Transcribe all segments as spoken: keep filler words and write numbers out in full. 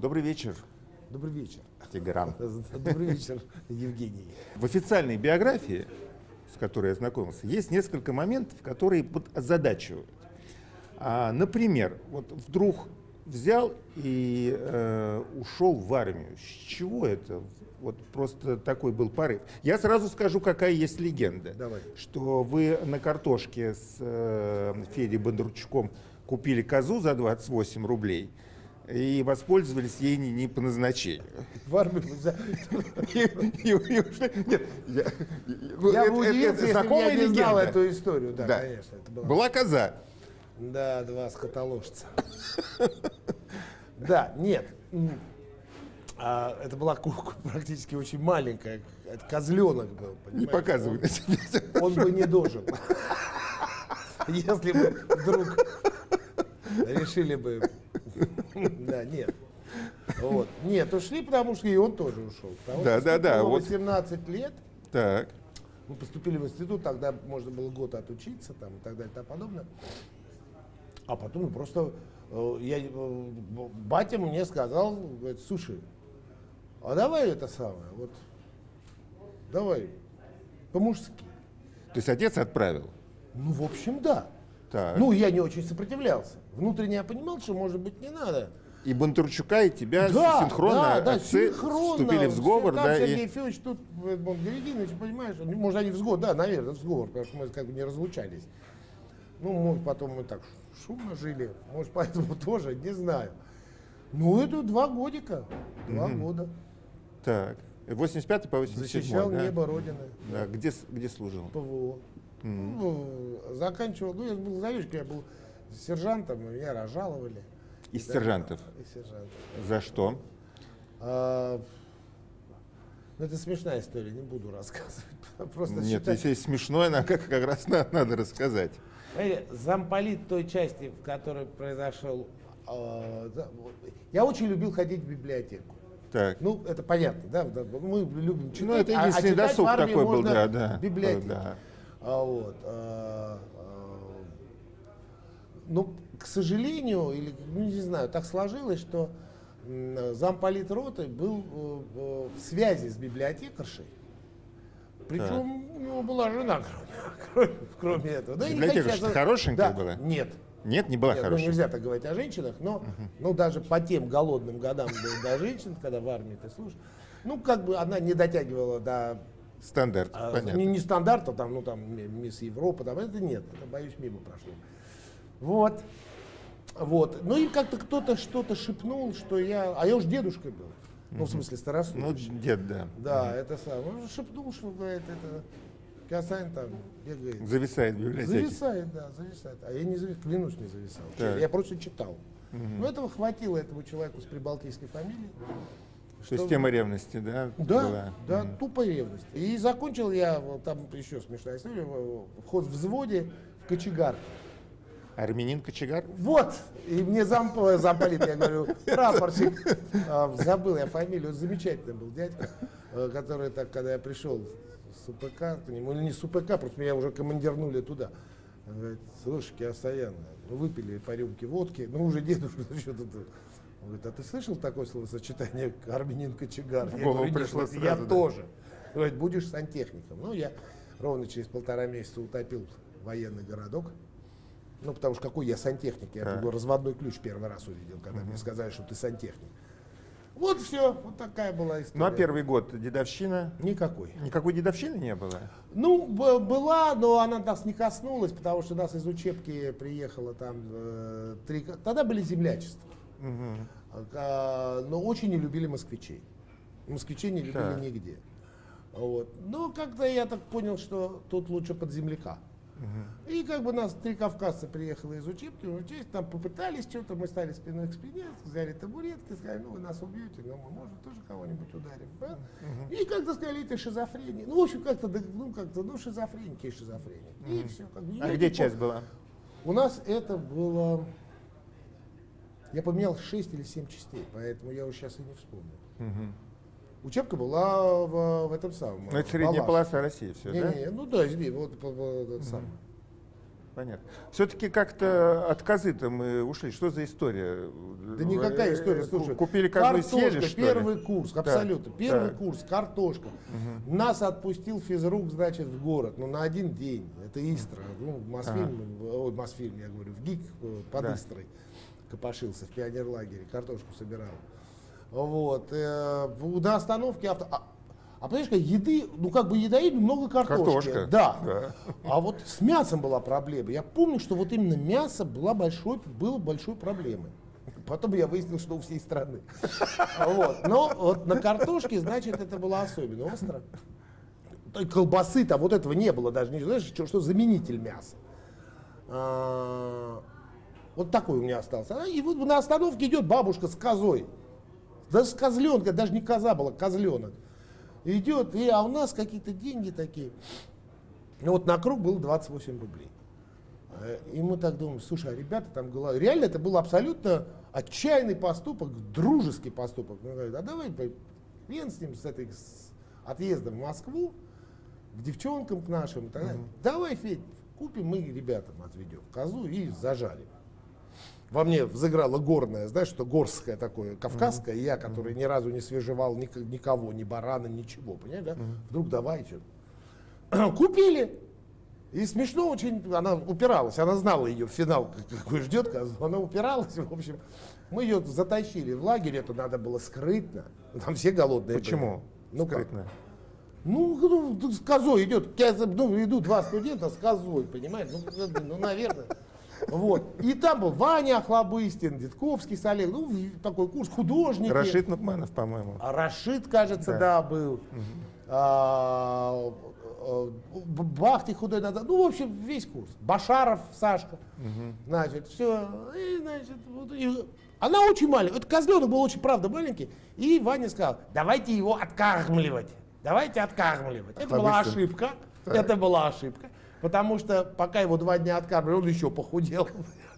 Добрый вечер. Добрый вечер. Тигран. Добрый вечер, Евгений. В официальной биографии, с которой я знакомился, есть несколько моментов, которые вот озадачивают. А, например, вот вдруг взял и э, ушел в армию. С чего это? Вот просто такой был порыв. Я сразу скажу, какая есть легенда. Давай. Что вы на картошке с э, Федей Бондарчуком купили козу за двадцать восемь рублей и воспользовались ей не, не по назначению. В армию за... Нет, я бы удивился, если бы я не знал эту историю. Да, да. Конечно. Это была... была коза. Да, два скотоложца. Да, нет. А, это была кукла практически очень маленькая. Это козленок был. Не показывай на себя. Он бы не дожил. Если бы вдруг решили бы... Да, нет. Вот. Нет, ушли, потому что и он тоже ушел. Да, да, да. восемнадцать лет. Так. Мы поступили в институт, тогда можно было год отучиться там, и так далее и тому подобное. А потом просто я, батя мне сказал, говорит, слушай, а давай это самое, вот, давай, по-мужски. То есть отец отправил? Ну, в общем, да. Так. Ну, я не очень сопротивлялся. Внутренне я понимал, что, может быть, не надо. И Бондарчука, и тебя да, синхронно да, да, отцы синхронно. вступили в сговор. Там Да, Сергей и... Федорович, тут Георгиевич, понимаешь, может, они в сговор, да, наверное, в сговор, потому что мы как бы не разлучались. Ну, может, потом мы так шумно жили, может, поэтому тоже, не знаю. Ну, это два годика, два mm-hmm. года. Так, восемьдесят пятый по восемьдесят седьмой, защищал да? небо Родины. Да, где, где служил? ПВО. Mm-hmm. Ну, заканчивал, ну, я был заведующим, я был сержантом, меня разжаловали. Из да, сержантов? Из сержантов. За что? А, ну, это смешная история, не буду рассказывать. Просто Нет, считать... если есть смешное, нам как, как раз надо, надо рассказать. Знаете, замполит той части, в которой произошел... Э, да, я очень любил ходить в библиотеку. Так. Ну, это понятно, да? Мы любим читать, ну, это а, а читать досуг в армии такой был, можно да, да. в библиотеке. Да. А, вот, а, а, ну, к сожалению, или, ну, не знаю, так сложилось, что замполит роты был э, э, в связи с библиотекаршей. Причем так. у него была жена, кроме, кроме этого. Да, библиотекарша хорошенькая да, была? Нет. Нет, не была Нет, хорошей. Ну, нельзя так говорить о женщинах, но uh-huh. ну, даже по тем голодным годам было до женщин, когда в армии ты служишь, ну, как бы она не дотягивала до... Стандарт, а, понятно. Не, не стандарта, там, ну, там, мисс Европа, там, это нет, это, боюсь, мимо прошло. Вот. Вот. Ну, и как-то кто-то что-то шепнул, что я... А я уж дедушкой был. Uh-huh. Ну, в смысле, старослужащий. Ну, дед, да. Да, uh-huh. это самое. Он шепнул, что, говорит, это... Касань там бегает. Зависает в библиотеке. Зависает, да, зависает. А я не зависал, клянусь, не зависал. Так. Я просто читал. Угу. Но этого хватило этому человеку с прибалтийской фамилией. То есть тема ревности, да? Да, была? да, угу. тупая ревность. И закончил я, там еще смешная история, вход в взводе в кочегарке. Армянин кочегар? Вот! И мне зам, замполит, я говорю, прапорщик, забыл я фамилию, замечательный был дядька, который так, когда я пришел с УПК, к нему, или не с УПК, просто меня уже командирнули туда. Он говорит, слушай, Киасаян, ну выпили по рюмке водки, ну уже дедушка, что-то. Он говорит, а ты слышал такое словосочетание армянин-кочегар? Я говорю, пришло нет, сразу, я да. тоже. Говорит, будешь сантехником. Ну, я ровно через полтора месяца утопил военный городок. Ну, потому что какой я сантехник, я а. разводной ключ первый раз увидел, когда угу. мне сказали, что ты сантехник. Вот все, вот такая была история. Ну а первый год дедовщина? Никакой. Никакой дедовщины не было? Ну, б- была, но она нас не коснулась, потому что нас из учебки приехало там э, три... Тогда были землячества. Угу. А, но очень не любили москвичей. Москвичей не любили так. нигде. Вот. Но как-то я так понял, что тут лучше под земляка. Угу. И как бы нас три кавказца приехало из учебки, учесть, там попытались что-то, мы стали спиной к спине, взяли табуретки, сказали, ну вы нас убьете, но мы, может, тоже кого-нибудь ударим. Да? Угу. И как-то сказали, это шизофрения. Ну, в общем, как-то, ну, как-то, ну, шизофреники и шизофреники. Угу. И все. Как бы, а где часть была? У нас это было... Я поменял шесть или семь частей, поэтому я уже сейчас и не вспомню. Угу. Учебка была в, в этом самом. Ну, это средняя полоса России, все, не, да? Не, ну да, извини, вот, вот, вот это mm-hmm. самое. понятно. Все-таки как-то от козы-то мы ушли. Что за история? Да никакая история, слушай. Купили козу и съели, что ли? Первый курс, абсолютно. Да, Первый да. курс, картошка. Угу. Нас отпустил физрук, значит, в город. Ну, на один день. Это Истра. Ну, Мосфильм, ага. ой, Мосфильм, я говорю, в ГИК под да. Истрой копошился, в пионерлагере, картошку собирал. Вот. На остановке авто... А понимаешь, как еды, ну как бы едоед, много картошки. Картошка. Да. да. А вот с мясом была проблема. Я помню, что вот именно мясо было большой, было большой проблемой. Потом я выяснил, что у всей страны. Вот. Но вот на картошке, значит, это было особенно остро. Колбасы-то вот этого не было даже. Не знаешь, что, что заменитель мяса. А, вот такой у меня остался. И вот на остановке идет бабушка с козой. Даже с козленка, даже не коза была, козленок. Идет, и, а у нас какие-то деньги такие. Ну вот на круг было двадцать восемь рублей. И мы так думаем, слушай, а ребята там голодают. Реально это был абсолютно отчаянный поступок, дружеский поступок. Мы говорим, а давай хрен с ним, с этой с отъездом в Москву, к девчонкам к нашим. Так далее. Mm-hmm. Давай, Федь, купим, мы ребятам отведем козу и зажарим. Во мне взыграла горная, знаешь, что горское такое, кавказское, mm-hmm. я, который ни разу не свежевал ник- никого, ни барана, ничего, понимаешь, да? Mm-hmm. Вдруг давай что-то. Купили. И смешно очень, она упиралась, она знала ее финал, какой ждет, она упиралась, в общем. Мы ее затащили в лагерь, это надо было скрытно. Там все голодные. Почему? Были. Ну скрытно? Как? Ну, ну, с козой идет, ну, идут два студента с козой, понимаешь, ну, ну наверное. Вот. И там был Ваня Охлобыстин, Дедковский с Олегом, ну, такой курс, художники. Рашид Нукманов, по-моему. А Рашид, кажется, да, да был. Угу. А, Бахти худой надо. Ну, в общем, весь курс. Башаров Сашка. Угу. Значит, все. И, значит, вот, и, она очень маленькая. Это козленок был очень, правда, маленький. И Ваня сказал, давайте его откармливать. Давайте откармливать. Это была ошибка. Так. Это была ошибка. Потому что пока его два дня откармливали, он еще похудел.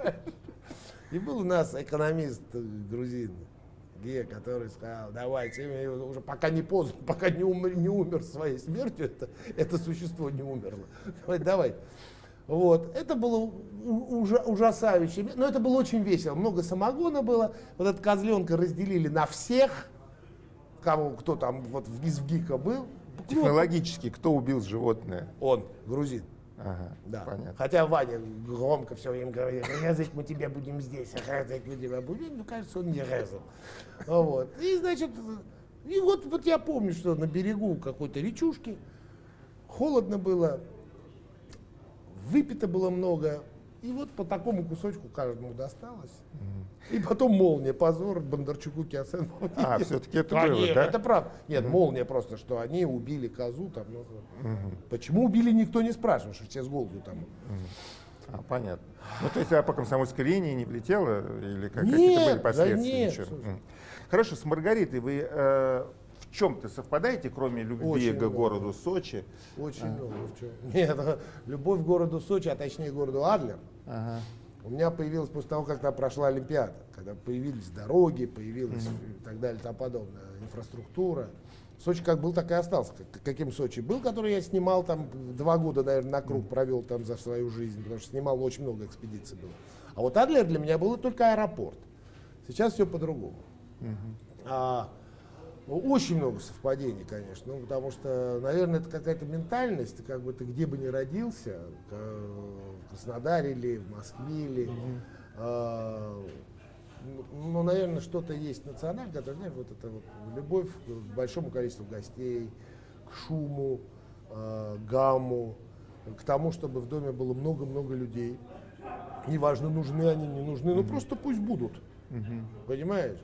И был у нас экономист грузин, Ге, который сказал, давайте, уже пока не поздно, пока не умер, не умер своей смертью, это, это существо не умерло. Давай, давай. Вот. Это было ужа, ужасающе, но это было очень весело. Много самогона было. Вот этот козленка разделили на всех, кого, кто там вот из ГИКа был. Технологически, кто убил животное? Он, грузин. Ага, да. Понятно. Хотя Ваня громко все время говорит, резать мы тебя будем здесь, резать мы тебя будем. Ну, кажется, он не резал. Вот. И, значит, и вот, вот я помню, что на берегу какой-то речушки холодно было, выпито было много. И вот по такому кусочку каждому досталось. Mm. И потом молния, позор Бондарчуку, Киосенову. А, все-таки это а, было, нет, да? Это правда. Нет, mm. молния просто, что они убили козу. Там, ну, mm-hmm. Почему убили, никто не спрашивает, что все с голоду там. Mm. А, понятно. Ну, то есть, а по комсомольской линии не влетело? Или как, нет, какие-то были последствия? Да нет, mm. Хорошо, с Маргаритой вы э, в чем-то совпадаете, кроме любви очень к много. городу Сочи? Очень а. много. В чем? Нет, любовь к городу Сочи, а точнее к городу Адлер. Ага. У меня появилась после того, как там прошла Олимпиада, когда появились дороги, появилась mm-hmm. и так далее, и тому подобное, инфраструктура. Сочи как был, так и остался. Каким Сочи был, который я снимал там два года, наверное, на круг провел там за свою жизнь, потому что снимал очень много экспедиций было. А вот Адлер для меня был только аэропорт. Сейчас все по-другому. Mm-hmm. А, очень много совпадений, конечно, ну, потому что, наверное, это какая-то ментальность, как бы ты где бы ни родился, в Краснодаре или в Москве, или, mm-hmm. а, ну, наверное, что-то есть национальное, которое, знаешь, вот это вот любовь к большому количеству гостей, к шуму, а, гамму, к тому, чтобы в доме было много-много людей. Неважно, нужны они, не нужны, mm-hmm. но просто пусть будут, mm-hmm. понимаешь?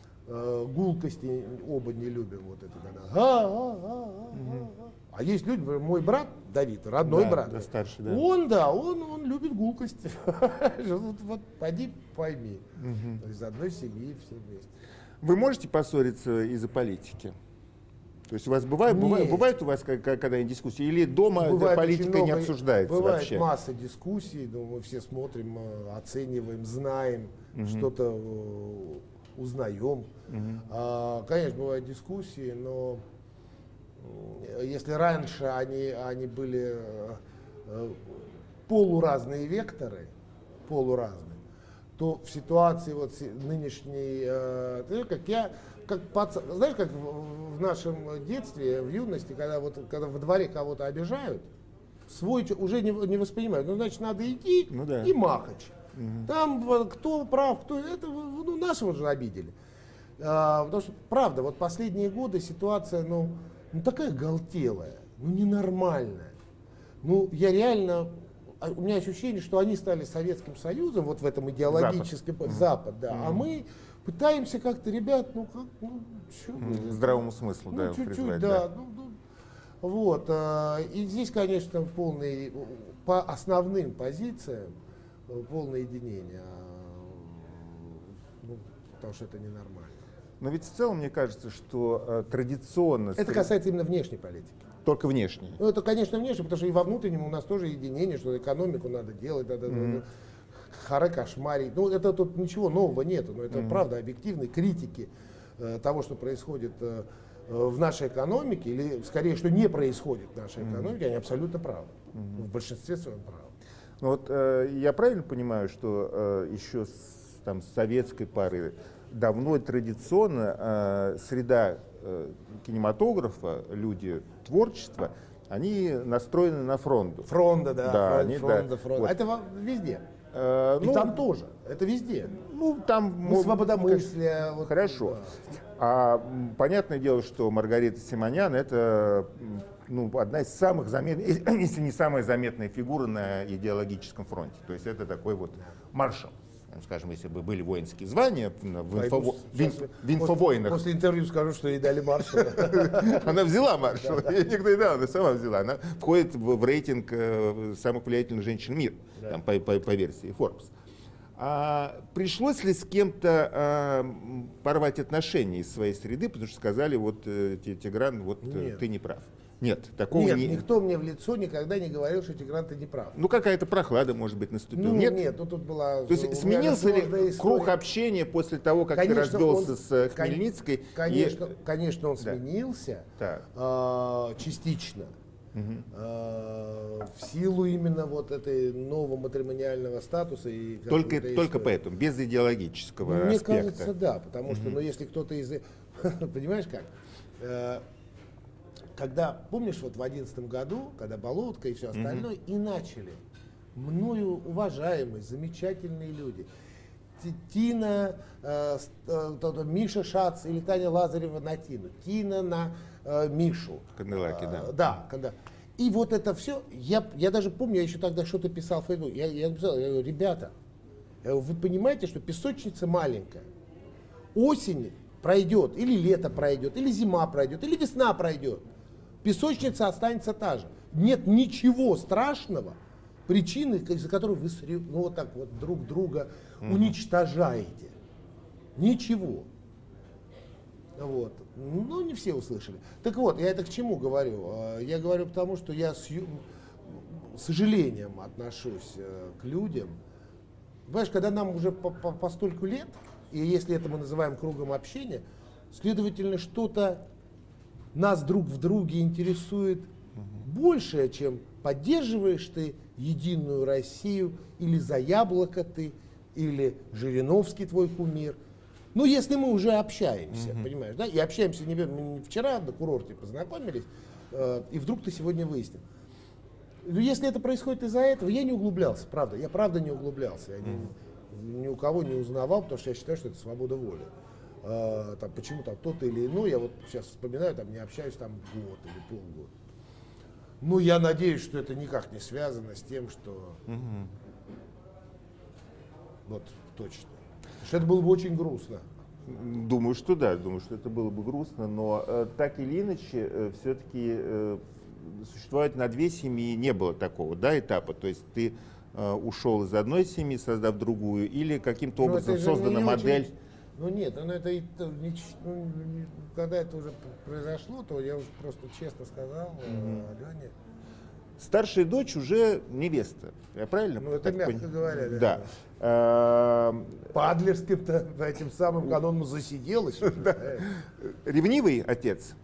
Гулкости оба не любим, вот это когда. А, а, а, а, а. а есть люди, мой брат Давид, родной да, брат, да, старший, да. он, да, он, он любит гулкость. вот, вот пойди пойми, угу. из одной семьи все вместе. Вы можете поссориться из-за политики? То есть у вас бывает, бывает, бывает у вас когда-нибудь дискуссии, или дома бывает политика много, не обсуждается бывает вообще? Бывает масса дискуссий, но мы все смотрим, оцениваем, знаем, угу. что-то узнаем. Uh-huh. А, конечно, бывают дискуссии, но если раньше они, они были, полуразные векторы, полуразные, то в ситуации вот нынешней, э, ты, как я, как пацан, знаешь, как в, в нашем детстве, в юности, когда вот когда во дворе кого-то обижают, свой уже не, не воспринимают, ну значит надо идти ну, да. и махать. Угу. Там кто прав, кто это, ну нашего же обидели. А, потому что, правда, вот последние годы ситуация, ну, ну такая галтелая, ну ненормальная. Ну, я реально, у меня ощущение, что они стали Советским Союзом, вот в этом идеологическом, Запад, Запад да, mm-hmm. а мы пытаемся как-то, ребят, ну как, ну, чё, mm-hmm. здравому смыслу, ну, да, чуть-чуть, призвать, да, да. Ну, ну, вот, а, и здесь, конечно, полный, по основным позициям, полное единение, ну, потому что это ненормально. Но ведь в целом, мне кажется, что э, традиционно... Это касается именно внешней политики. Только внешней? Ну, это, конечно, внешне, потому что и во внутреннем у нас тоже единение, что экономику надо делать, надо mm-hmm. харе кошмарить. Ну, это тут ничего нового нету, но это mm-hmm. правда объективной критики э, того, что происходит э, в нашей экономике, или скорее, что не происходит в нашей экономике, mm-hmm. они абсолютно правы. Mm-hmm. В большинстве своем правы. Ну, вот, э, я правильно понимаю, что э, еще с, там, с советской поры давно традиционно э, среда э, кинематографа, люди творчества, они настроены на фронт. Фронта, да, да, фронт, они, фронта, да. фронта. Вот. Это везде. Э, И ну, там тоже. Это везде. Ну, там... Ну, свободомыслие. Вот, хорошо. Да. А понятное дело, что Маргарита Симонян — это ну, одна из самых заметных, если не самая заметная фигура на идеологическом фронте. То есть это такой вот маршал. Скажем, если бы были воинские звания в, инфово... в, инф... в инфовойнах. После, после интервью скажу, что ей дали маршала. Она взяла маршала. Никто не дал, она сама взяла. Она входит в рейтинг самых влиятельных женщин мира, по версии Forbes. А пришлось ли с кем-то а, порвать отношения из своей среды, потому что сказали, вот, Тигран, вот ты не прав? Нет, такого нет, не... никто мне в лицо никогда не говорил, что Тигран, ты не прав. Ну, какая-то прохлада, может быть, наступила. Ну, нет, нет, ну тут была... То есть сменился ли круг общения после того, как конечно, ты развелся он, с Хмельницкой? Конечно, и... конечно он да. сменился да. э, частично. Угу. Э, в силу именно вот этой нового матримониального статуса. И только только поэтому, без идеологического Мне аспекта. Мне кажется, да, потому угу. что, ну, если кто-то из... Понимаешь как? Э, Когда, помнишь, вот в одиннадцатом году, когда Болотка и все остальное, mm-hmm. и начали мною уважаемые, замечательные люди, Тина, э, э, Миша Шац или Таня Лазарева на Тину, Тина на э, Мишу. Канделаки, да. Э, да, когда. И вот это все, я, я даже помню, я еще тогда что-то писал в Фейсбуке, я, я написал, я говорю, ребята, вы понимаете, что песочница маленькая, осень пройдет, или лето пройдет, или зима пройдет, или весна пройдет. Песочница останется та же. Нет ничего страшного, причины, из-за которой вы ну, вот так вот друг друга mm-hmm. уничтожаете. Ничего. Вот. Ну, не все услышали. Так вот, я это к чему говорю? Я говорю к тому, что я с ю... сожалением отношусь к людям. Понимаешь, когда нам уже по, по, по стольку лет, и если это мы называем кругом общения, следовательно, что-то нас друг в друге интересует угу. большее, чем поддерживаешь ты Единую Россию, или за яблоко ты, или Жириновский твой кумир. Ну, если мы уже общаемся, угу. понимаешь, да, и общаемся не, не вчера на курорте познакомились, э, и вдруг ты сегодня выяснил. Но если это происходит из-за этого, я не углублялся, правда, я правда не углублялся, я угу. ни, ни у кого не узнавал, потому что я считаю, что это свобода воли. Uh, там, почему там тот-то или иной, я вот сейчас вспоминаю, там не общаюсь там год или полгода. Ну, я надеюсь, что это никак не связано с тем, что... Угу. Вот, точно. Потому что это было бы очень грустно. Думаю, что да, думаю, что это было бы грустно, но э, так или иначе, э, все-таки э, существовать на две семьи не было такого, да, этапа. То есть ты э, ушел из одной семьи, создав другую, или каким-то образом создана модель... Очень... Ну нет, ну это, это ну, когда это уже произошло, то я уже просто честно сказал mm-hmm. Алене. Старшая дочь уже невеста, я правильно? Ну это мягко пон... говоря. Да. да. А... По адлерским-то этим самым канонам засиделась. Ревнивый отец?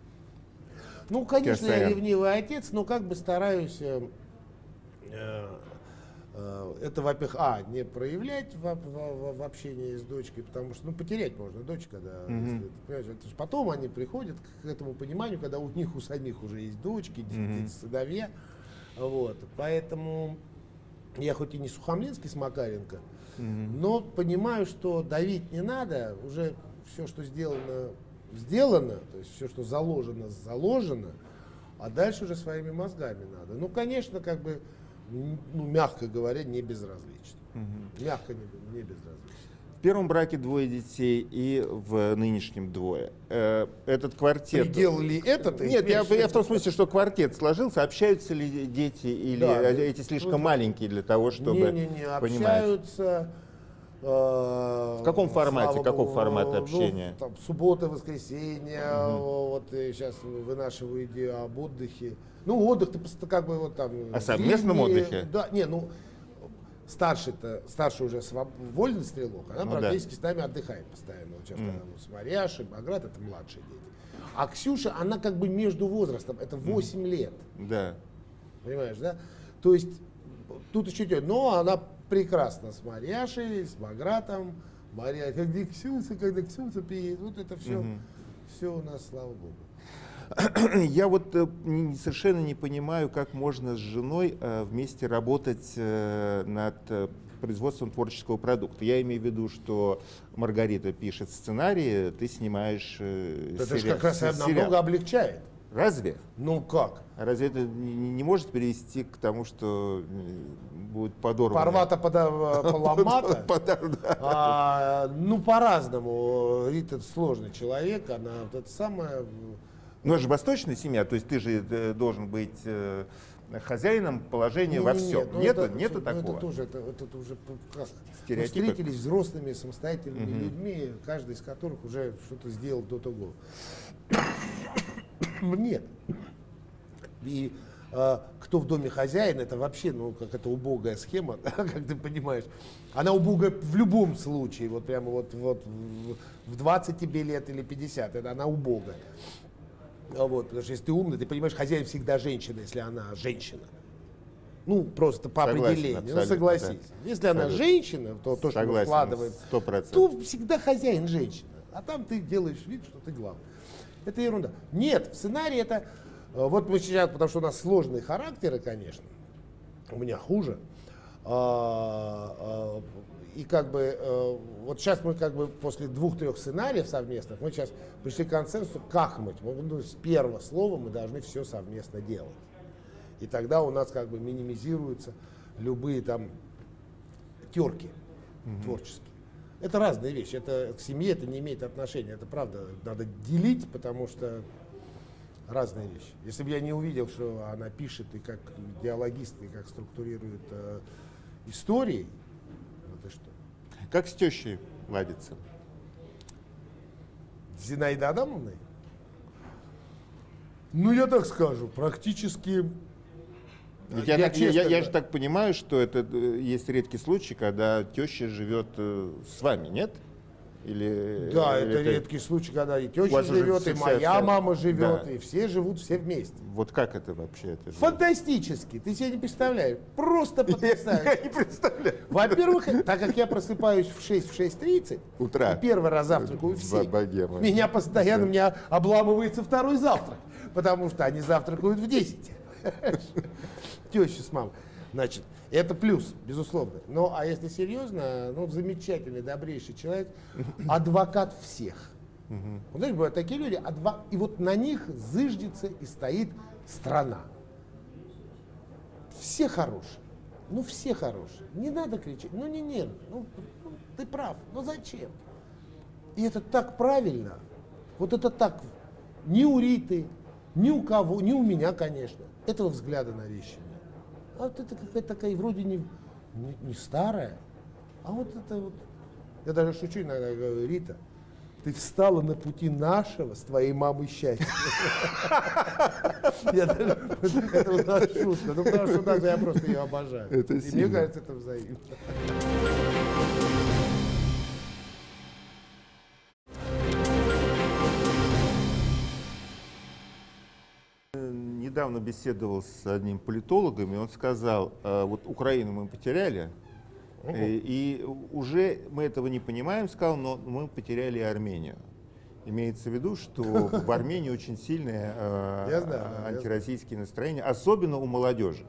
Ну, конечно, я ревнивый отец, но как бы стараюсь... Э, Это, во-первых, а, не проявлять в, в, в общении с дочкой, потому что, ну, потерять можно дочь, когда, mm-hmm. если, понимаешь, это же потом они приходят к этому пониманию, когда у них у самих уже есть дочки, mm-hmm. сыновья, вот, поэтому я хоть и не Сухомлинский с Макаренко, mm-hmm. но понимаю, что давить не надо, уже все, что сделано, сделано, то есть все, что заложено, заложено, а дальше уже своими мозгами надо. Ну, конечно, как бы, ну, мягко говоря, не безразлично. Угу. Мягко не, не безразлично. В первом браке двое детей и в нынешнем двое. Э, этот квартет... Предел ли этот? Нет, я, я в том смысле, что квартет сложился. Общаются ли дети или да, эти слишком тут... маленькие для того, чтобы не, не, не, общаются. Э, в каком формате? Каков Богу, формат общения? Ну, там, суббота, воскресенье. Угу. Вот сейчас вынашиваю идею об отдыхе. Ну, отдых, ты как бы вот там... О совместном длиннее, отдыхе? Да, не, ну, старший-то, старший уже своб... вольный стрелок, она ну, практически да. с нами отдыхает постоянно. Вот сейчас, mm. когда с Марьяшей, Баграт, это младшие дети. А Ксюша, она как бы между возрастом, это восемь mm. лет. Да. Понимаешь, да? То есть, тут еще идет, но она прекрасна с Марьяшей, с Багратом. Марья, когда Ксюша, когда Ксюша приедет, вот это все, mm-hmm. все у нас, слава Богу. Я вот э, не, совершенно не понимаю, как можно с женой э, вместе работать э, над э, производством творческого продукта. Я имею в виду, что Маргарита пишет сценарии, ты снимаешь э, это сериал. Это же как раз намного облегчает. Разве? Ну как? А разве это не, не может привести к тому, что будет подорвано? Порвато, поломато? а, ну, по-разному. Рита сложный человек, она вот это самое... Ну, это же восточная семья, то есть ты же должен быть э, хозяином положения не, во всем. Нет, нету, это, нету ну, такого. Это тоже, это, это уже как, мы стереотипы. встретились взрослыми, самостоятельными угу. людьми, каждый из которых уже что-то сделал до того. Нет. И э, кто в доме хозяин, это вообще, ну, как это убогая схема, как ты понимаешь. Она убогая в любом случае, вот прямо вот, вот в двадцать тебе лет или пятьдесят, это она убогая. Вот, потому что если ты умный, ты понимаешь, хозяин всегда женщина, если она женщина. Ну, просто по Согласен, определению. Ну, согласись. Да. Если абсолютно. Она женщина, то то, что мы вкладываем, сто процентов. то всегда хозяин женщина. А там ты делаешь вид, что ты главный. Это ерунда. Нет, в сценарии это... Вот мы сейчас, потому что у нас сложные характеры, конечно. У меня хуже. И как бы, вот сейчас мы как бы после двух-трех сценариев совместных, мы сейчас пришли к консенсусу, как мы, ну, с первого слова мы должны все совместно делать. И тогда у нас как бы минимизируются любые там терки mm-hmm. творческие. Это разные вещи, это к семье это не имеет отношения, это правда, надо делить, потому что разные вещи. Если бы я не увидел, что она пишет и как диалогист, и как структурирует э, истории, ты что? Как с тещей ладится? Зинаида Адамовной? Ну, я так скажу, практически... Я, я, так, я, я же так понимаю, что это есть редкий случай, когда теща живет с вами, нет? Или, да, или это, это редкий случай, когда и теща живет, и моя вся... мама живет, да. И все живут все вместе. Вот как это вообще? Это фантастически, ты себе не представляешь, просто потрясающе. Я, я не представляю. Во-первых, так как я просыпаюсь в шесть, в шесть тридцать, утра, и первый раз завтракаю в семь, богема. Меня постоянно, меня обламывается второй завтрак, потому что они завтракают в десять. Теща с мамой. Значит, это плюс, безусловно. Ну, а если серьезно, ну, замечательный, добрейший человек, адвокат всех. Угу. Вот, знаешь, бывают такие люди, адво... и вот на них зыждется и стоит страна. Все хорошие. Ну, все хорошие. Не надо кричать. Ну, не, не, ну, ну ты прав. Ну, зачем? И это так правильно. Вот это так. Ни у Риты, ни у кого, ни у меня, конечно, этого взгляда на вещи нет. А вот это какая-то такая, вроде не, не, не старая, а вот это вот, я даже шучу иногда, говорю, Рита, ты встала на пути нашего с твоей мамой счастья. Я даже, это вот шутка, ну потому что даже я просто ее обожаю. И мне кажется, это взаимно. Недавно беседовал с одним политологом, и он сказал, вот Украину мы потеряли, uh-huh. и, и уже мы этого не понимаем, сказал, но мы потеряли Армению. Имеется в виду, что в Армении очень сильное э, знаю, антироссийские настроения, особенно у молодежи,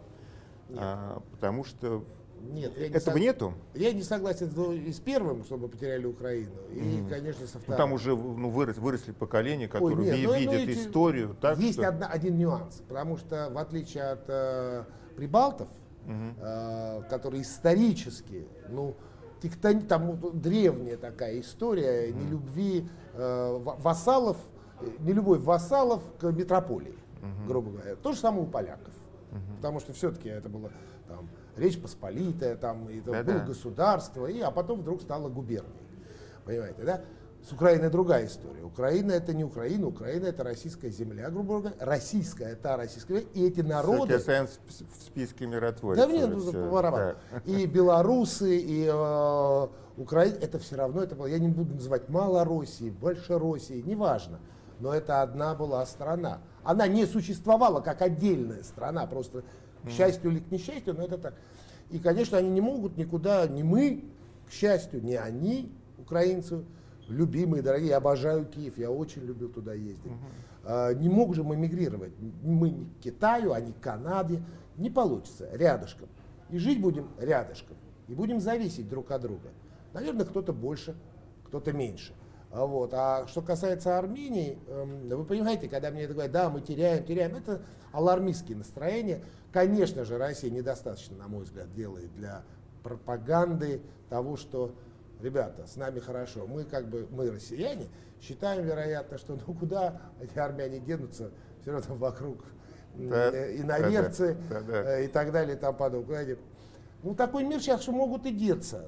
а, потому что Нет, я не этого сог... нету. Я не согласен и с первым, чтобы потеряли Украину, и, mm. конечно, со вторым. Ну, там уже ну, вырос, выросли поколения, которые Ой, нет, ви- ну, видят ну, историю. Так, есть что... одна, один нюанс, потому что в отличие от э, прибалтов, mm-hmm. э, которые исторически, ну, тектон... там древняя такая история mm-hmm. нелюбви э, вассалов, нелюбовь вассалов к метрополии, mm-hmm. грубо говоря. То же самое у поляков, mm-hmm. потому что все-таки это было там Речь Посполитая, там, и это было государство, и, а потом вдруг стало губернией. Понимаете, да? С Украиной другая история. Украина это не Украина, Украина это российская земля, грубо говоря. Российская, это российская земля. И эти народы... Все, в списке миротворцев. Да мне нужно поворовать. И белорусы, и э, Украина, это все равно, это было, я не буду называть Малороссией, Большероссией, неважно. Но это одна была страна. Она не существовала как отдельная страна, просто... К счастью или к несчастью, но это так. И, конечно, они не могут никуда, ни мы, к счастью, ни они, украинцы, любимые, дорогие, обожаю Киев, я очень любил туда ездить. Uh-huh. А, не можем мы мигрировать. Мы не к Китаю, а не к Канаде. Не получится. Рядышком. И жить будем рядышком. И будем зависеть друг от друга. Наверное, кто-то больше, кто-то меньше. А, вот. а что касается Армении, эм, вы понимаете, когда мне это говорят, да, мы теряем, теряем, это алармистские настроения. Конечно же, Россия недостаточно, на мой взгляд, делает для пропаганды того, что, ребята, с нами хорошо. Мы, как бы, мы, россияне, считаем, вероятно, что ну куда эти армяне денутся, все равно вокруг да, иноверцы да, да, да. и так далее и тому подобное. Ну, такой мир сейчас что могут и деться,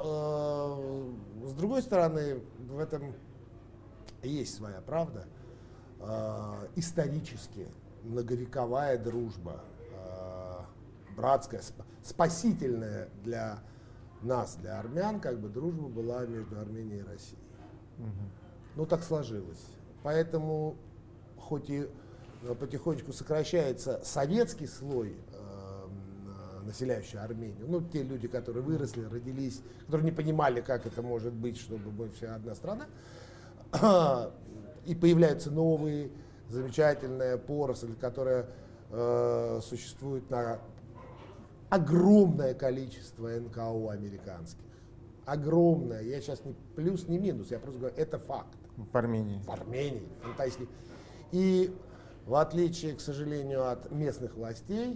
но э, с другой стороны, в этом есть своя правда. Э, исторически многовековая дружба, э, братская, сп- спасительная для нас, для армян, как бы дружба была между Арменией и Россией. Угу. Ну, так сложилось. Поэтому, хоть и потихонечку сокращается советский слой, населяющие Армению, ну, те люди, которые выросли, родились, которые не понимали, как это может быть, чтобы мы вся одна страна, и появляются новые, замечательная поросль, которая э, существует на огромное количество эн ка о американских. Огромное. Я сейчас не плюс, не минус, я просто говорю, это факт. В Армении. В Армении. Фантастически. И в отличие, к сожалению, от местных властей,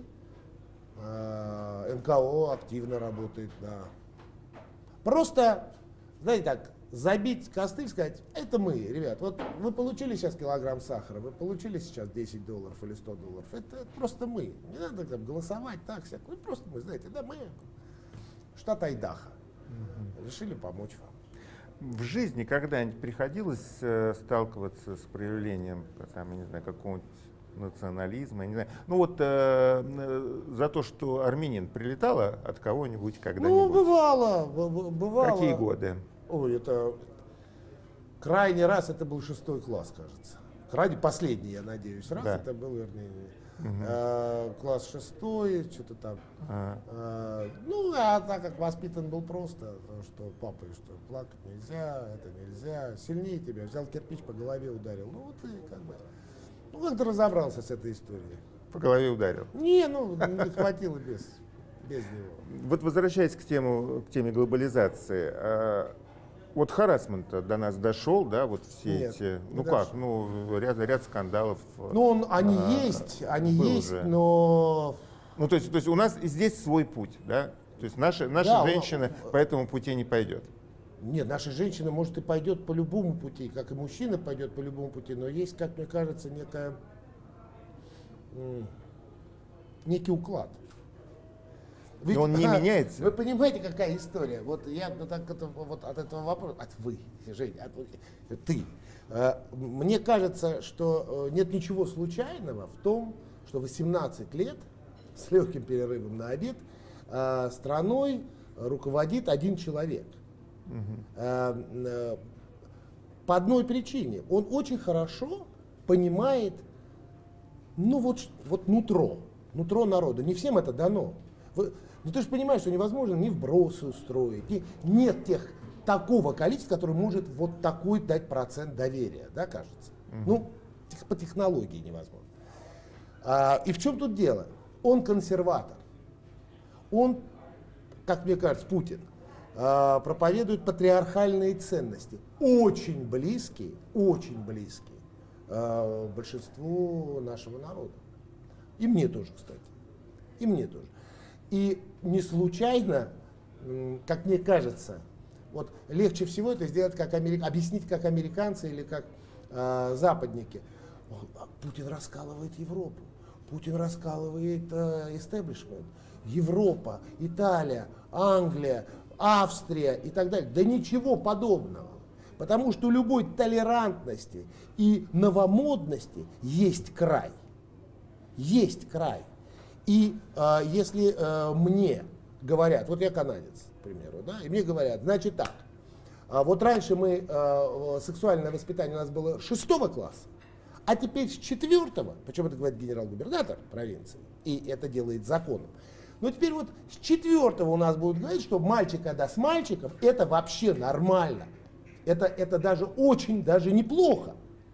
эн ка о активно работает, да. Просто, знаете так, забить костыль, сказать, это мы, ребят, вот вы получили сейчас килограмм сахара, вы получили сейчас десять долларов или сто долларов, это, это просто мы. Не надо там голосовать, так, всяк. Вы просто мы, знаете, да, мы, штат Айдахо, угу. решили помочь вам. В жизни когда-нибудь приходилось э, сталкиваться с проявлением, там, я не знаю, какого-нибудь национализма, я не знаю. Ну вот э, э, за то, что армянин прилетало от кого-нибудь когда-нибудь? Ну, бывало, бывало. Какие годы? Ой, это крайний раз, это был шестой класс, кажется. Крайний, последний, я надеюсь, раз, да. это был, вернее, угу. э, класс шестой, что-то там. А. Э, ну, а так как воспитан был просто, что папа, что плакать нельзя, это нельзя, сильнее тебя, взял кирпич, по голове ударил. Ну, вот и как бы... Ну, как-то разобрался с этой историей. По голове ударил? Не, ну, не хватило без, без него. Вот возвращаясь к, тему, к теме глобализации, а, вот харассмент до нас дошел, да, вот все Нет, эти, ну дошел. как, ну, ряд, ряд скандалов. Ну, он, они а, есть, они есть, уже. но... Ну, то есть, то есть у нас здесь свой путь, да? То есть наши, наши да, женщины он... по этому пути не пойдет. Нет, наша женщина, может, и пойдет по любому пути, как и мужчина пойдет по любому пути, но есть, как мне кажется, некая, некий уклад. Вы, и он не а, меняется. Вы понимаете, какая история? Вот я ну, так, это, вот от этого вопроса, от вы, Женя, от, ты. Мне кажется, что нет ничего случайного в том, что восемнадцать лет с легким перерывом на обед страной руководит один человек. Угу. По одной причине. Он очень хорошо понимает Ну вот, вот нутро, нутро народа, не всем это дано. Вы, ну ты же понимаешь, что невозможно ни вбросы устроить, ни, нет тех, такого количества, которое может вот такой дать процент доверия, да, кажется. Mm-hmm. Ну, по технологии невозможно. А, и в чем тут дело? Он консерватор. Он, как мне кажется, Путин, а, проповедует патриархальные ценности, очень близкие, очень близкие а, большинству нашего народа. И мне тоже, кстати. И мне тоже. И не случайно, как мне кажется, вот легче всего это сделать, как америк... объяснить как американцы или как э, западники. Путин раскалывает Европу, Путин раскалывает истеблишмент. Э, Европа, Италия, Англия, Австрия и так далее. Да ничего подобного. Потому что у любой толерантности и новомодности есть край. Есть край. И э, если э, мне говорят, вот я канадец, к примеру, да, и мне говорят, значит так, а вот раньше мы, э, сексуальное воспитание у нас было шестого класса, а теперь с четвертого, причем это говорит генерал-губернатор провинции, и это делает законом, но теперь вот с четвертого у нас будут говорить, что мальчик, когда с мальчиком, это вообще нормально, это, это даже очень, даже неплохо.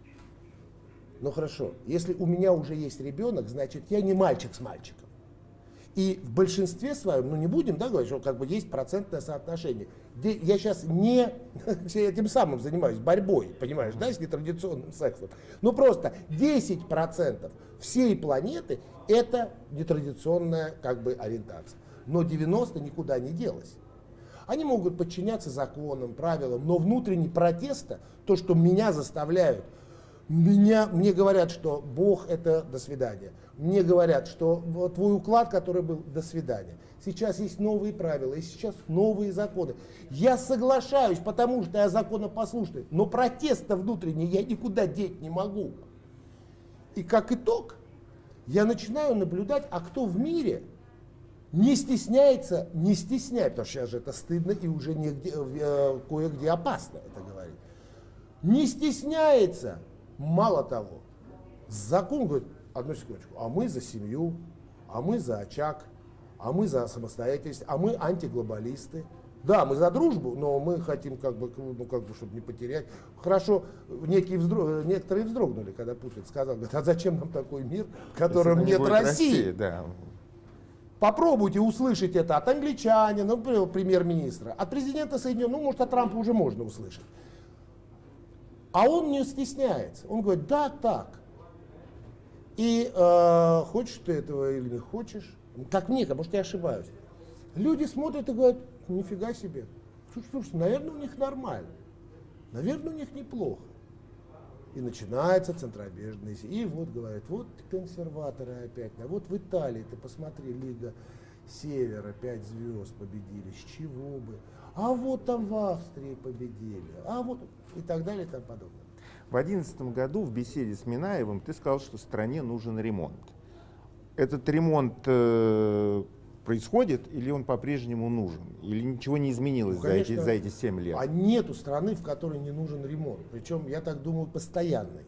Ну хорошо, если у меня уже есть ребенок, значит я не мальчик с мальчиком. И в большинстве своем, ну не будем, да, говорить, что как бы есть процентное соотношение. Я сейчас не этим самым занимаюсь, борьбой, понимаешь, да, с нетрадиционным сексом. Ну просто десять процентов всей планеты это нетрадиционная как бы ориентация. Но девяносто процентов никуда не делось. Они могут подчиняться законам, правилам, но внутренний протест, то, что меня заставляют, Меня, мне говорят, что Бог это до свидания. Мне говорят, что вот твой уклад, который был, до свидания. Сейчас есть новые правила, и сейчас новые законы. Я соглашаюсь, потому что я законопослушный, но протест-то внутренний я никуда деть не могу. И как итог, я начинаю наблюдать, а кто в мире не стесняется, не стесняет, потому что сейчас же это стыдно и уже негде, э, кое-где опасно это говорить. Не стесняется. Мало того, закон говорит, одну секундочку, а мы за семью, а мы за очаг, а мы за самостоятельность, а мы антиглобалисты. Да, мы за дружбу, но мы хотим, как бы, ну, как бы, чтобы не потерять. Хорошо, некие вздрог... некоторые вздрогнули, когда Путин сказал, говорит, а зачем нам такой мир, в котором нет не России? России, да. Попробуйте услышать это от англичанина, ну, премьер-министра, от президента Соединенных, ну, может, от Трампа уже можно услышать. А он не стесняется. Он говорит, да, так. И э, хочешь ты этого или не хочешь, как мне, может, я ошибаюсь. Люди смотрят и говорят, нифига себе. Слушай, слушай, наверное, у них нормально. Наверное, у них неплохо. И начинается центробежный. И вот говорят, вот консерваторы опять. А вот в Италии, ты посмотри, Лига Севера, пять звезд победили. С чего бы? А вот там в Австрии победили. А вот и так далее и тому подобное. В две тысячи одиннадцатом году в беседе с Минаевым ты сказал, что стране нужен ремонт. Этот ремонт э, происходит или он по-прежнему нужен? Или ничего не изменилось, ну, конечно, за, эти, за эти семь лет? А нету страны, в которой не нужен ремонт. Причем, я так думаю, постоянный.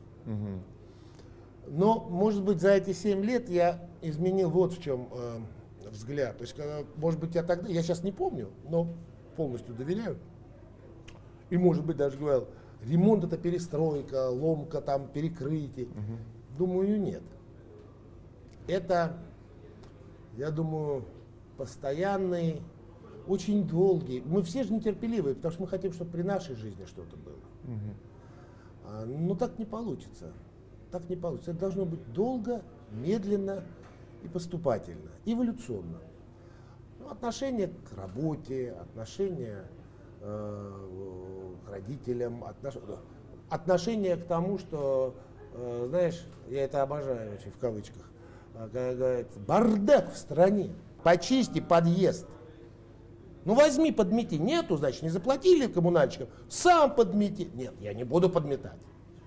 Угу. Но, может быть, за эти семь лет я изменил вот в чем э, взгляд. То есть, когда, может быть, я тогда, я сейчас не помню, но полностью доверяю. И, может быть, даже говорил, ремонт это перестройка, ломка, там, перекрытие. Угу. Думаю, нет. Это, я думаю, постоянный, очень долгий. Мы все же нетерпеливые, потому что мы хотим, чтобы при нашей жизни что-то было. Угу. А, но так не получится. Так не получится. Это должно быть долго, медленно и поступательно, эволюционно. Ну, отношение к работе, отношение э, к родителям, отнош... отношение к тому, что, э, знаешь, я это обожаю очень в кавычках, когда говорят, бардак в стране, почисти подъезд. Ну возьми, подмети. Нету, значит, не заплатили коммунальщикам, сам подмети. Нет, я не буду подметать.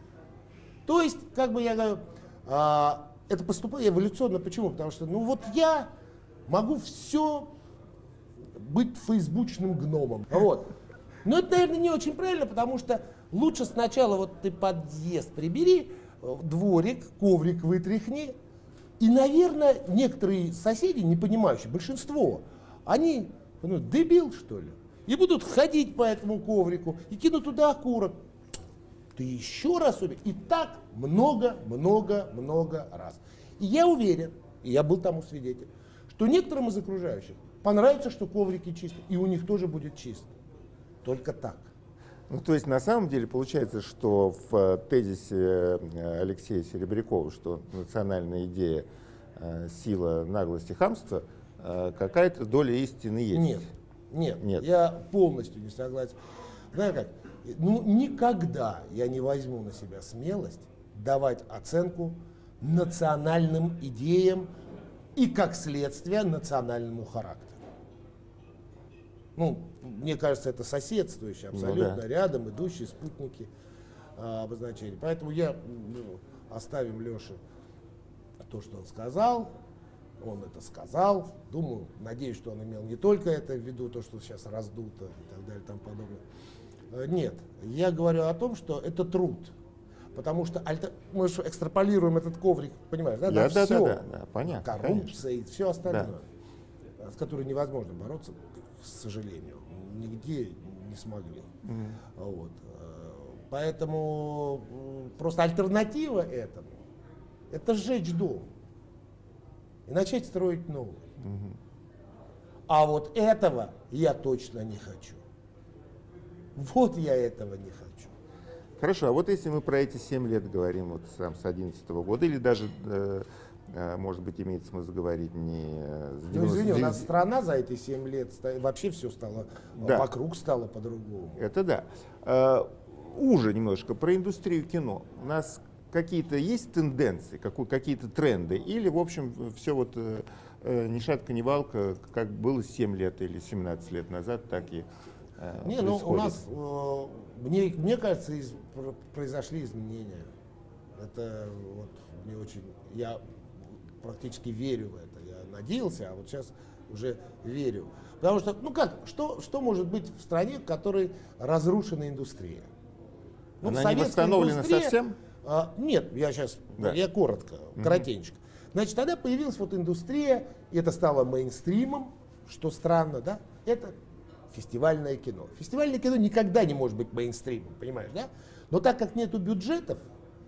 То есть, как бы я говорю, а, это поступает эволюционно. Почему? Потому что, ну вот я могу все быть фейсбучным гномом. Вот. Но это, наверное, не очень правильно, потому что лучше сначала вот ты подъезд прибери, дворик, коврик вытряхни, И, наверное, некоторые соседи, не понимающие, большинство, они, ну, дебил, что ли, и будут ходить по этому коврику и кинут туда окурок. Ты еще раз увидишь. И так много-много-много раз. И я уверен, и я был тому свидетель, что некоторым из окружающих понравится, что коврики чисты, и у них тоже будет чисто. Только так. Ну, то есть на самом деле получается, что в тезисе Алексея Серебрякова, что национальная идея э, сила, наглость и хамство, э, какая-то доля истины есть. Нет, нет, Нет. Я полностью не согласен. Знаешь как, ну никогда я не возьму на себя смелость давать оценку национальным идеям и, как следствие, национальному характеру. Ну, мне кажется, это соседствующие, абсолютно ну, да. рядом идущие спутники а, обозначения. Поэтому я ну, оставим Леше то, что он сказал. Он это сказал. Думаю, надеюсь, что он имел не только это в виду, то, что сейчас раздуто и так далее и тому подобное. Нет, я говорю о том, что это труд. Потому что альтер... мы же экстраполируем этот коврик, понимаешь, да, да, на да, все. Да, да, да, понятно, коррупция конечно. И все остальное, да. с которой невозможно бороться, к сожалению. Нигде не смогли. Mm. Вот. Поэтому просто альтернатива этому — это сжечь дом и начать строить новый. Mm-hmm. А вот этого я точно не хочу. Вот я этого не хочу. Хорошо, а вот если мы про эти семь лет говорим, вот сам с одиннадцатого года, или даже, э, э, может быть, имеет смысл говорить не с девяносто... Ну, извини, у нас страна за эти семь лет, вообще все стало, да. Вокруг стало по-другому. Это да. Э, уже немножко про индустрию кино. У нас какие-то есть тенденции, какой, какие-то тренды, или, в общем, все вот э, э, ни шатка, ни валка, как было семь лет или семнадцать лет назад, так и э, Не, ну у нас, э, мне, мне кажется, из, произошли изменения. Это вот мне очень, я практически верю в это. Я надеялся, а вот сейчас уже верю. Потому что, ну как, что, что может быть в стране, в которой разрушена индустрия? Ну, она не восстановлена совсем? А, нет, я сейчас, да. я коротко, mm-hmm. коротенько. Значит, тогда появилась вот индустрия, и это стало мейнстримом, что странно, да? Это фестивальное кино. Фестивальное кино никогда не может быть мейнстримом, понимаешь, да? Но так как нету бюджетов,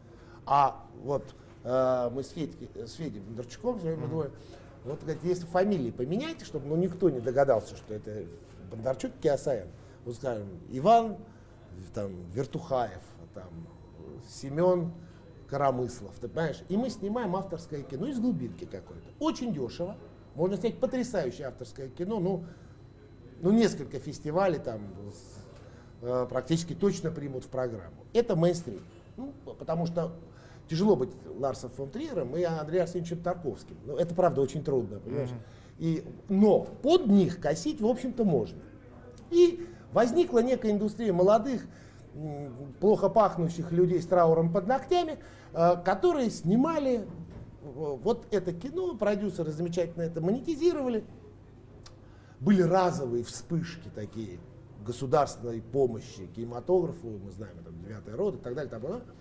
а вот э, мы с, Федьки, с Федей Бондарчуком, mm-hmm. двое, вот говорит, если фамилии поменяйте, чтобы ну, никто не догадался, что это Бондарчук, Киасаян, вот скажем, Иван там, Вертухаев, там, Семен Коромыслов, ты понимаешь? И мы снимаем авторское кино из глубинки какой-то. Очень дешево, можно снять потрясающее авторское кино, ну, ну несколько фестивалей там с, э, практически точно примут в программу. Это мейнстрим. Ну, потому что тяжело быть Ларсом фон Триером и Андреем Арсеньевичем Тарковским. Ну, это правда очень трудно, понимаешь? Mm-hmm. И, но под них косить, в общем-то, можно. И возникла некая индустрия молодых, плохо пахнущих людей с трауром под ногтями, которые снимали вот это кино, продюсеры замечательно это монетизировали. Были разовые вспышки такие государственной помощи кинематографу, мы знаем, там, «Девятая рота» и так далее. Там, да?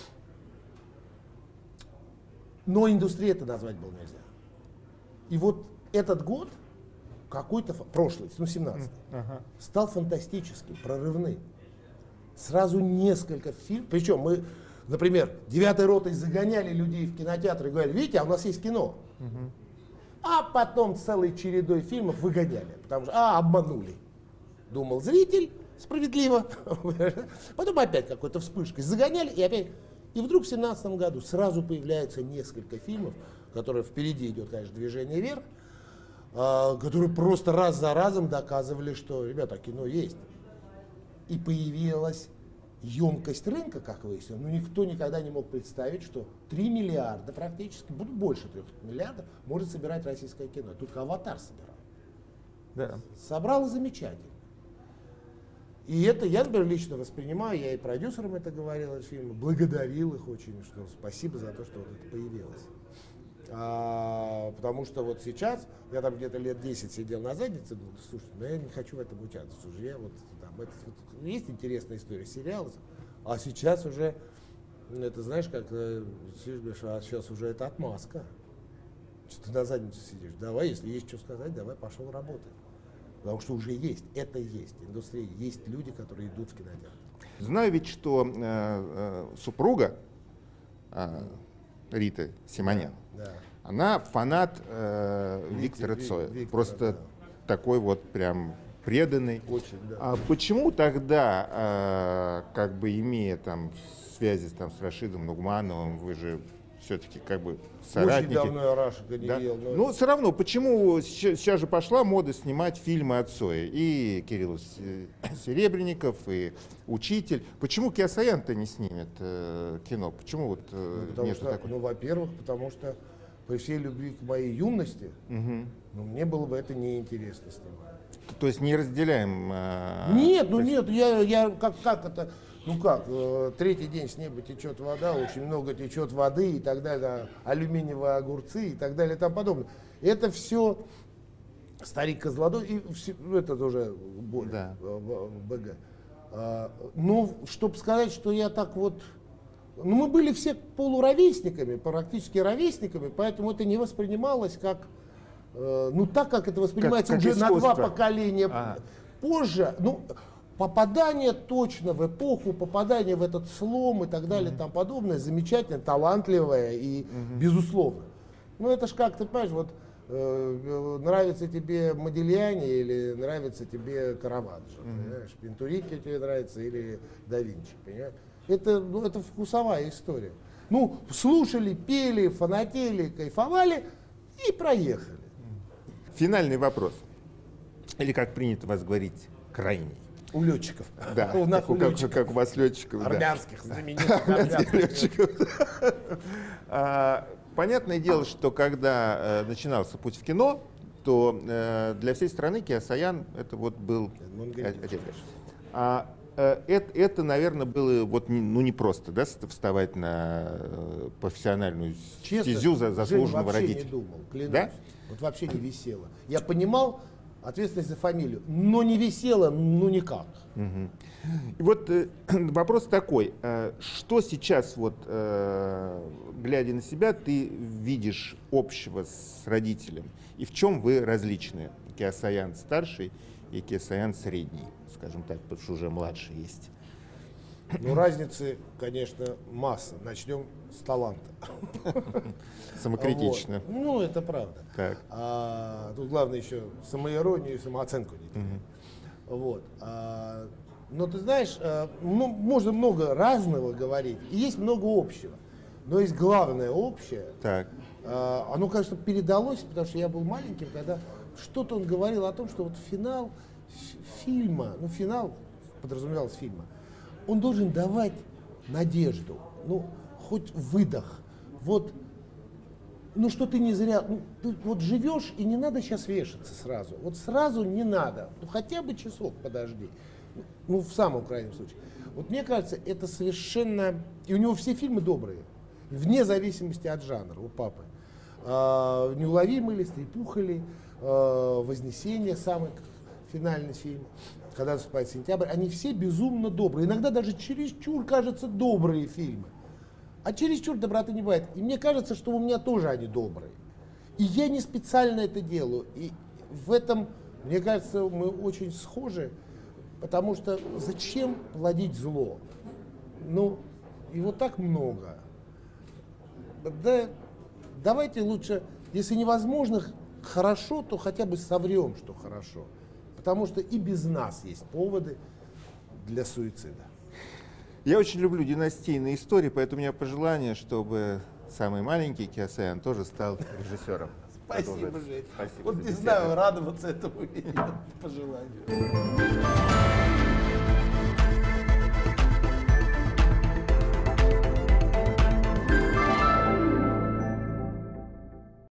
Но индустрия это назвать было нельзя. И вот этот год, какой-то, прошлый, ну семнадцатый, uh-huh. стал фантастическим, прорывным. Сразу несколько фильмов, причем мы, например, «Девятой ротой» загоняли людей в кинотеатр и говорили, видите, а у нас есть кино. Uh-huh. А потом целой чередой фильмов выгоняли, потому что, а, обманули. Думал зритель, справедливо. Потом опять какой-то вспышкой загоняли, и опять. И вдруг в семнадцатом году сразу появляется несколько фильмов, которые впереди идет, конечно, движение вверх, которые просто раз за разом доказывали, что, ребята, кино есть. И появилась емкость рынка, как выяснилось. Но никто никогда не мог представить, что три миллиарда практически, будут больше трех миллиардов, может собирать российское кино. Только «Аватар» собирал. Да. Собрал и замечательно. И это я, например, лично воспринимаю, я и продюсерам это говорил от фильма, благодарил их очень, что спасибо за то, что вот это появилось. А, потому что вот сейчас, я там где-то лет десять сидел на заднице, думал, слушай, ну я не хочу в этом участвовать, уже я вот там, это, вот, есть интересная история, сериал, а сейчас уже, это знаешь, как, говоришь, а сейчас уже это отмазка. Что ты на задницу сидишь? Давай, если есть что сказать, давай пошел работай. Потому что уже есть, это есть, индустрия, есть люди, которые идут в кинотеатр. Знаю ведь, что э, э, супруга э, Риты Симонян, Да. она фанат э, Виктора Вик- Цоя. Виктора, Просто да. такой вот прям преданный. Очень, да. А почему тогда, э, как бы имея там связи там, с Рашидом Нугмановым, вы же все-таки как бы соратники. Очень давно я Рашика не Да? ел. Но... Но все равно, почему сейчас, сейчас же пошла мода снимать фильмы от Цоя? И Кирилл Се- Серебренников, и Учитель. Почему Киасаян-то не снимет э, кино? Почему вот э, Ну, потому нету что, такой? ну, во-первых, потому что при всей любви к моей юности, Мгм. ну, мне было бы это неинтересно снимать. То есть не разделяем... э, Нет, ну то есть- нет, я, я как, как это, ну как, э, третий день с неба течет вода, очень много течет воды и так далее, алюминиевые огурцы и так далее и тому подобное. Это все старик Козлодой, и все, ну, это тоже более Да. э, в- БГ. А, ну, чтобы сказать, что я так вот, ну мы были все полуровесниками, практически ровесниками, поэтому это не воспринималось как, э, ну так как это воспринимается как уже на два искусство. поколения А. позже, ну, попадание точно в эпоху, попадание в этот слом и так далее и тому подобное, замечательно, талантливое и безусловно. Ну это ж как, ты понимаешь, вот э, нравится тебе Модильяни или нравится тебе Караваджо, понимаешь, Пинтурикки тебе нравится или да Винчи, понимаешь? Это, ну, это вкусовая история. Ну, слушали, пели, фанатели, кайфовали и проехали. Финальный вопрос. Или, как принято вас говорить, крайний. У летчиков. Да, У нас как, у как- летчиков. как у вас летчиков. да. Армянских, знаменитых армянских. Летчиков. А, Понятное дело, что когда э, начинался путь в кино, то э, для всей страны Киасаян это вот был Эдмунд э, Григорьевич. отец. А, э, это, это, наверное, было вот не- ну не просто, да, ст- вставать на э, профессиональную Честно, стезю за Женя, заслуженного вообще родителя. не думал, клянусь. Да? Вот вообще не висело. Я понимал ответственность за фамилию, но не висело, ну никак. И вот э, вопрос такой, э, что сейчас, вот, э, глядя на себя, ты видишь общего с родителем? И в чем вы различны? Киасаян старший и Киасаян средний, скажем так, потому что уже младший есть. Ну, разницы, конечно, масса. Начнем с таланта. Самокритично. Вот. Ну, это правда. Так. А, тут главное еще самоиронию и самооценку не терять. Вот. А, но ты знаешь, а, ну, можно много разного говорить, и есть много общего. Но есть главное общее. Так. А, оно, конечно, передалось, потому что я был маленьким, когда что-то он говорил о том, что вот финал ф- фильма, ну финал подразумевалось фильма, он должен давать надежду, ну хоть выдох. Вот, ну что ты не зря, ну, ты вот живешь и не надо сейчас вешаться сразу. Вот сразу не надо, ну хотя бы часок подожди. Ну в самом крайнем случае. Вот мне кажется, это совершенно, и у него все фильмы добрые, вне зависимости от жанра, у папы. А, «Неуловимый» ли, «Стрепуха» ли, а, «Вознесение», самый финальный фильм, «Когда наступает сентябрь», они все безумно добрые. Иногда даже чересчур, кажется, добрые фильмы. А чересчур доброты не бывает. И мне кажется, что у меня тоже они добрые. И я не специально это делаю. И в этом, мне кажется, мы очень схожи, потому что зачем плодить зло? Ну, его так много. Да, давайте лучше, если невозможно хорошо, то хотя бы соврем, что хорошо. Потому что и без нас есть поводы для суицида. Я очень люблю династийные истории, поэтому у меня пожелание, чтобы самый маленький Киасаян тоже стал режиссером. Спасибо, Жень. Спасибо Вот за не беседу. знаю, радоваться этому или нет, по желанию.